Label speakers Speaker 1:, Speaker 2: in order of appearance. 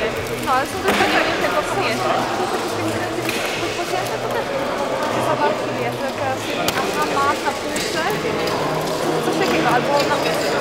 Speaker 1: No, ale są też takie tego pomieszczeń. Podpocięte to też zabawki, wiesz, jakaś masa, puszek, coś takiego, albo na